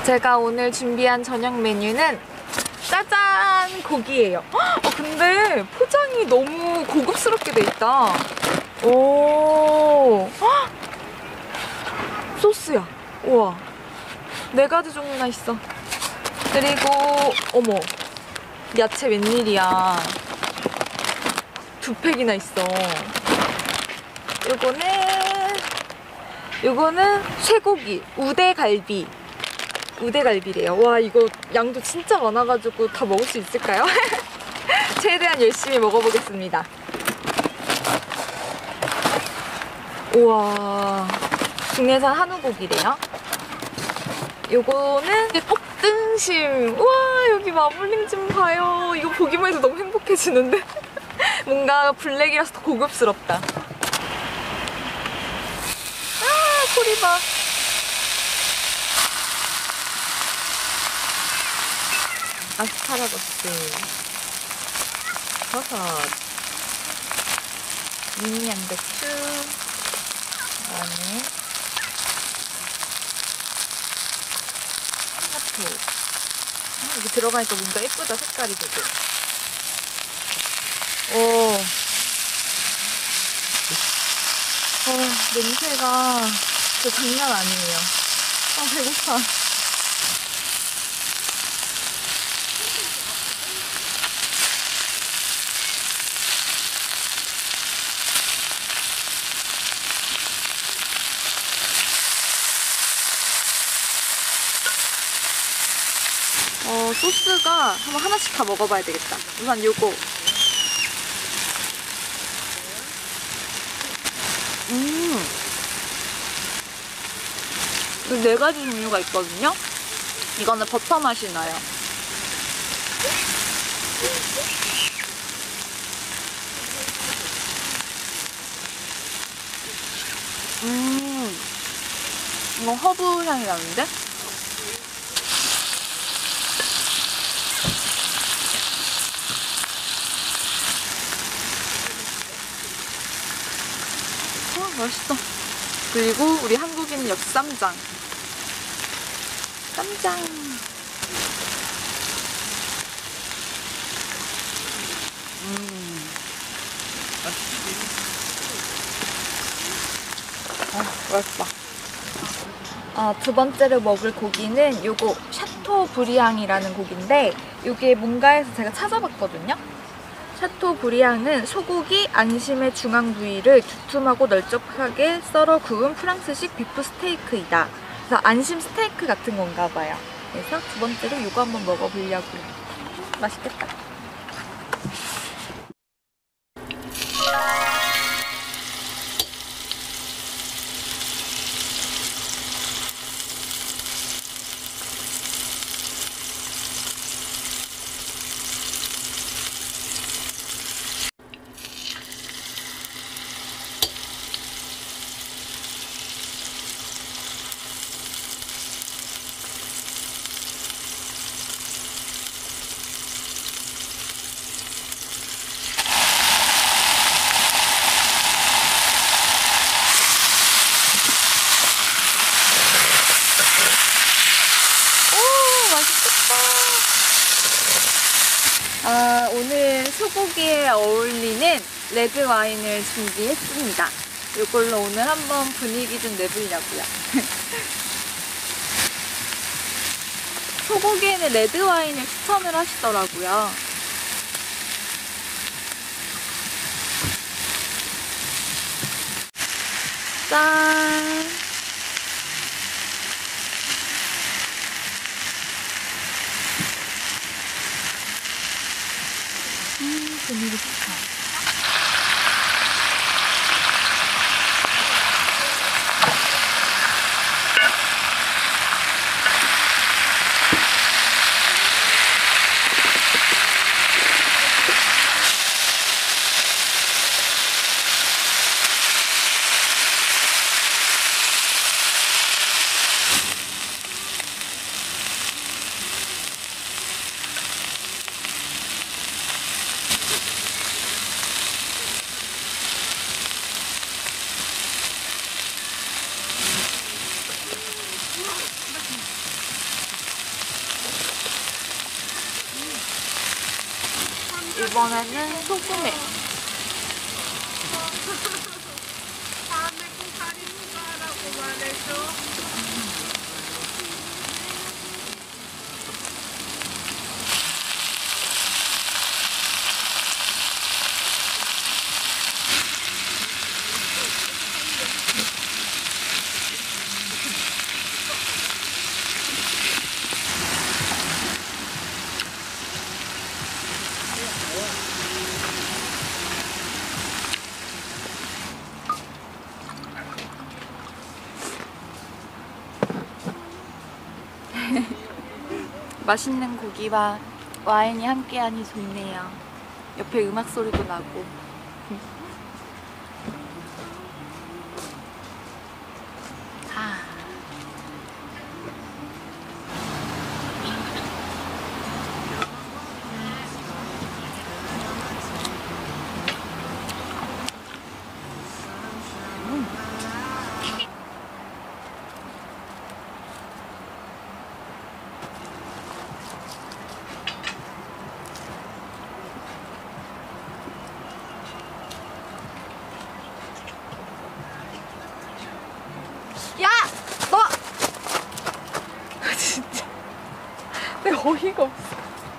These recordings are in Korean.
제가 오늘 준비한 저녁 메뉴는 짜잔! 고기예요. 근데 포장이 너무 고급스럽게 돼 있다. 오, 소스야. 우와, 4가지 종류나 있어. 그리고 어머, 야채 웬일이야. 2팩이나 있어. 요거는 쇠고기, 우대갈비래요. 와, 이거 양도 진짜 많아가지고 다 먹을 수 있을까요? 최대한 열심히 먹어보겠습니다. 우와, 국내산 한우고기래요. 요거는 꽃등심. 우와, 여기 마블링 좀 봐요. 이거 보기만 해도 너무 행복해지는데? 뭔가 블랙이라서 더 고급스럽다. 소리 봐. 아스파라거스, 버섯, 미니 양배추, 그다음에 토마토. 여기 들어가니까 뭔가 예쁘다, 색깔이 되게. 오, 냄새가 진짜 장난 아니에요. 배고파. 소스가 한번 하나씩 다 먹어봐야 되겠다. 우선 요거. 그 4가지 종류가 있거든요. 이거는 버터 맛이 나요. 이거 허브 향이 나는데? 맛있어. 그리고 우리 한국인은 역시 쌈장. 쌈장. 맛있다. 2번째로 먹을 고기는 요거 샤토브리앙이라는 고기인데, 요게 뭔가 해서 제가 찾아봤거든요. 샤토브리앙은 소고기 안심의 중앙 부위를 두툼하고 널쩍하게 썰어 구운 프랑스식 비프 스테이크이다. 그래서 안심 스테이크 같은 건가 봐요. 그래서 2번째로 요거 한번 먹어보려고요. 맛있겠다. 오늘 소고기에 어울리는 레드 와인을 준비했습니다. 이걸로 오늘 한번 분위기 좀 내보려고요. 소고기에는 레드 와인을 추천을 하시더라고요. 짠! 분위기 좋다. 이번에는 소금에. 다음에 꼭 다리 수거하라고 말해줘. 맛있는 고기와 와인이 함께하니 좋네요. 옆에 음악 소리도 나고. 아. 야! 너! 진짜 내 어이가 없어.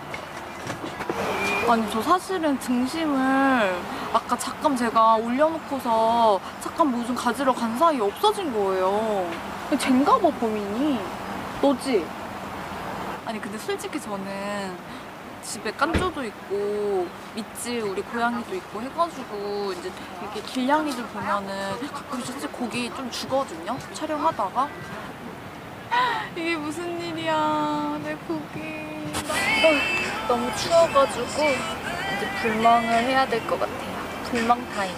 아니 저 사실은 등심을 아까 잠깐 제가 올려놓고서 잠깐 뭐 좀 가지러 간 사이에 없어진 거예요. 쟨가 봐 범인이. 너지? 아니 근데 솔직히 저는 집에 깐조도 있고 밑집 우리 고양이도 있고 해가지고 이제 이렇게 길냥이들 보면은 가끔씩 고기 좀 주거든요? 촬영하다가. 이게 무슨 일이야, 내 고기. 너무 추워가지고 이제 불멍을 해야 될 것 같아요. 불멍 타임.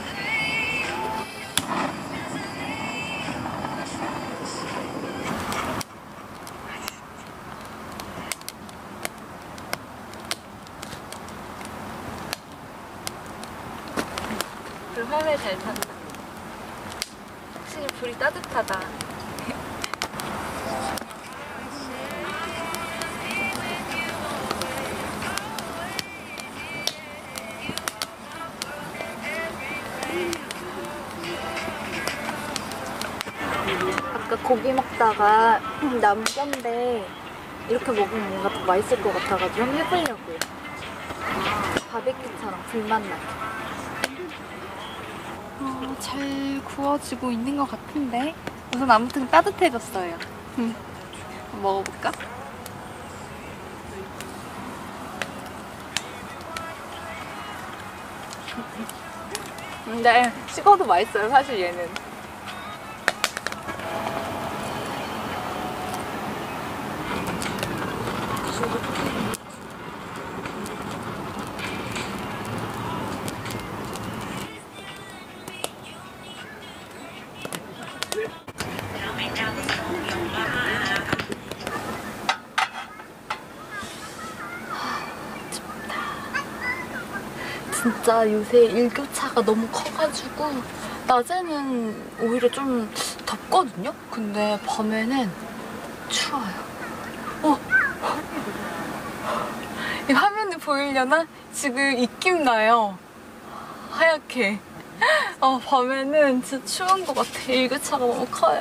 불 활활 잘 탄다. 확실히 불이 따뜻하다. 아까 고기 먹다가 남은 건데 이렇게 먹으면 뭔가 더 맛있을 것 같아가지고 한번 해보려고요. 바베큐처럼 불맛 나게. 잘 구워지고 있는 것 같은데 우선 아무튼 따뜻해졌어요. 먹어볼까? 근데 식어도 맛있어요 사실 얘는. 진짜 요새 일교차가 너무 커가지고 낮에는 오히려 좀 덥거든요? 근데 밤에는 추워요. 이 화면에 보이려나? 지금 입김 나요. 하얗게. 밤에는 진짜 추운 것 같아. 일교차가 너무 커요.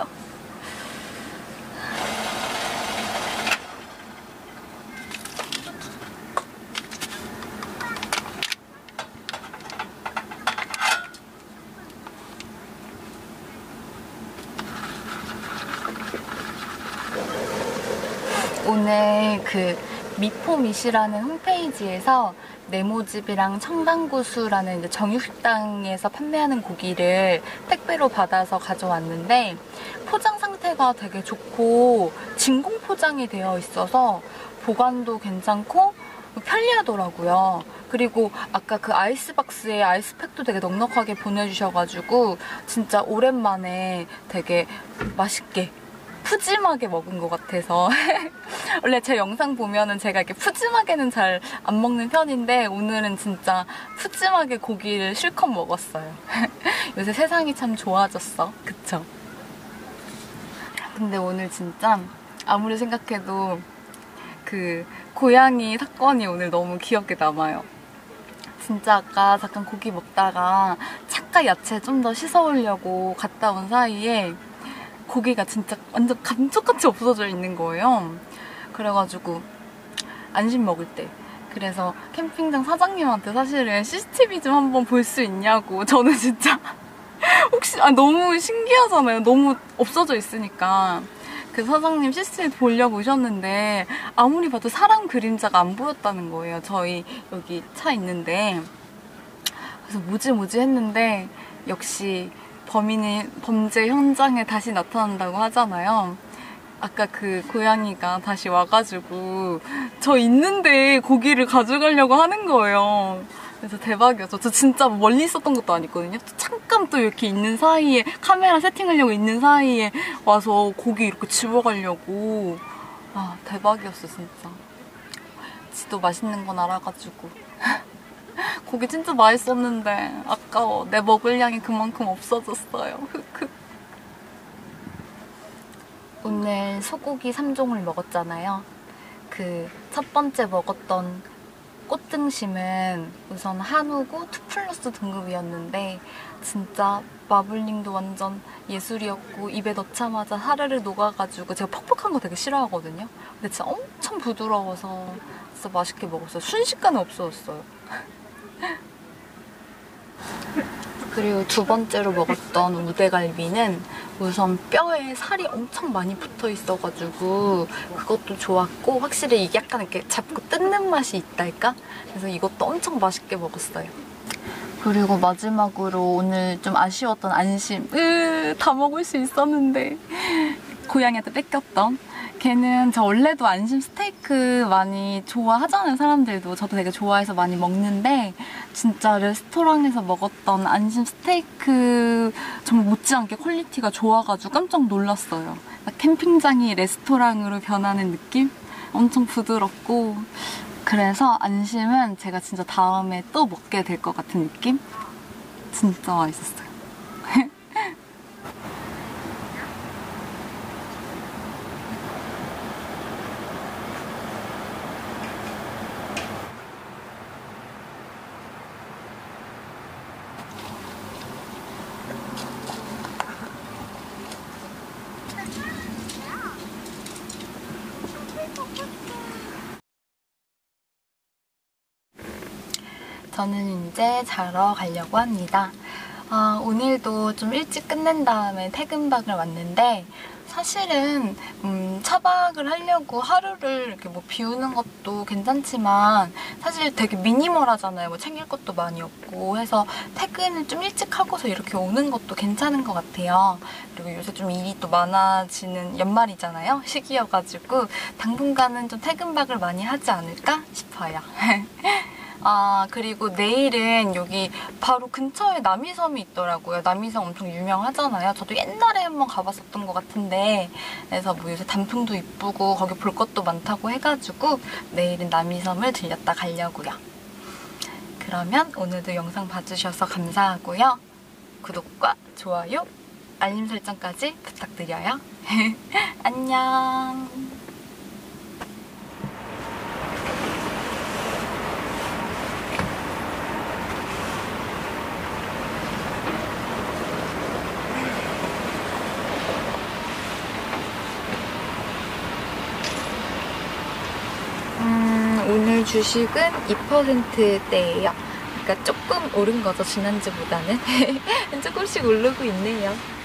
오늘 그 미포미시라는 홈페이지에서 네모집이랑 청담구수라는 이제 정육식당에서 판매하는 고기를 택배로 받아서 가져왔는데 포장 상태가 되게 좋고 진공 포장이 되어 있어서 보관도 괜찮고 편리하더라고요. 그리고 아까 그 아이스박스에 아이스팩도 되게 넉넉하게 보내주셔가지고 진짜 오랜만에 되게 맛있게 푸짐하게 먹은 것 같아서 원래 제 영상 보면은 제가 이렇게 푸짐하게는 잘 안 먹는 편인데 오늘은 진짜 푸짐하게 고기를 실컷 먹었어요. 요새 세상이 참 좋아졌어. 그쵸? 근데 오늘 진짜 아무리 생각해도 그 고양이 사건이 오늘 너무 기억에 남아요. 진짜 아까 잠깐 고기 먹다가 착과 야채 좀 더 씻어오려고 갔다 온 사이에 고기가 진짜 완전 감쪽같이 없어져 있는 거예요. 그래가지고 안심 먹을 때 그래서 캠핑장 사장님한테 사실은 CCTV 좀 한번 볼 수 있냐고. 저는 진짜 혹시 너무 신기하잖아요. 너무 없어져 있으니까. 그 사장님 CCTV 보려고 오셨는데 아무리 봐도 사람 그림자가 안 보였다는 거예요. 저희 여기 차 있는데. 그래서 뭐지 했는데 역시 범인이 범죄 현장에 다시 나타난다고 하잖아요. 아까 그 고양이가 다시 와가지고 저 있는데 고기를 가져가려고 하는 거예요. 그래서 대박이었죠. 저 진짜 멀리 있었던 것도 아니거든요. 잠깐 또 이렇게 있는 사이에 카메라 세팅하려고 있는 사이에 와서 고기 이렇게 집어가려고. 아, 대박이었어 진짜. 지도 맛있는 건 알아가지고 고기 진짜 맛있었는데 아까워. 내 먹을 양이 그만큼 없어졌어요. 오늘 소고기 3종을 먹었잖아요. 그 첫 번째 먹었던 꽃등심은 우선 한우고 2플러스 등급이었는데 진짜 마블링도 완전 예술이었고 입에 넣자마자 사르르 녹아가지고 제가 퍽퍽한 거 되게 싫어하거든요. 근데 진짜 엄청 부드러워서 진짜 맛있게 먹었어요. 순식간에 없어졌어요. 그리고 두 번째로 먹었던 우대갈비는 우선 뼈에 살이 엄청 많이 붙어 있어가지고 그것도 좋았고 확실히 이게 약간 이렇게 잡고 뜯는 맛이 있달까? 그래서 이것도 엄청 맛있게 먹었어요. 그리고 마지막으로 오늘 좀 아쉬웠던 안심. 다 먹을 수 있었는데 고양이한테 뺏겼던. 걔는 저 원래도 안심 스테이크 많이 좋아하잖아요, 사람들도. 저도 되게 좋아해서 많이 먹는데 진짜 레스토랑에서 먹었던 안심 스테이크 정말 못지않게 퀄리티가 좋아가지고 깜짝 놀랐어요. 캠핑장이 레스토랑으로 변하는 느낌? 엄청 부드럽고. 그래서 안심은 제가 진짜 다음에 또 먹게 될 것 같은 느낌? 진짜 맛있었어요. 저는 이제 자러 가려고 합니다. 오늘도 좀 일찍 끝낸 다음에 퇴근박을 왔는데 사실은 차박을 하려고 하루를 이렇게 뭐 비우는 것도 괜찮지만 사실 되게 미니멀하잖아요. 뭐 챙길 것도 많이 없고 해서 퇴근을 좀 일찍 하고서 이렇게 오는 것도 괜찮은 것 같아요. 그리고 요새 좀 일이 또 많아지는 연말이잖아요. 시기여가지고 당분간은 좀 퇴근박을 많이 하지 않을까 싶어요. 그리고 내일은 여기 바로 근처에 남이섬이 있더라고요. 남이섬 엄청 유명하잖아요. 저도 옛날에 한번 가봤었던 것 같은데 그래서 뭐 요새 단풍도 이쁘고 거기 볼 것도 많다고 해가지고 내일은 남이섬을 들렸다 가려고요. 그러면 오늘도 영상 봐주셔서 감사하고요. 구독과 좋아요, 알림 설정까지 부탁드려요. 안녕. 오늘 주식은 2%대예요. 그러니까 조금 오른 거죠, 지난주보다는. 조금씩 오르고 있네요.